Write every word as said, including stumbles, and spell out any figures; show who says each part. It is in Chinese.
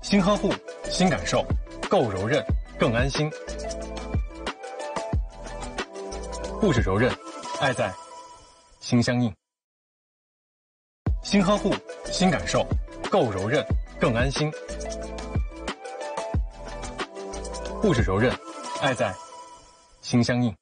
Speaker 1: 新呵护，新感受，够柔韧，更安心。护士柔韧，爱在心相印。新呵护，新感受，够柔韧，更安心。护士柔韧，爱在心相印。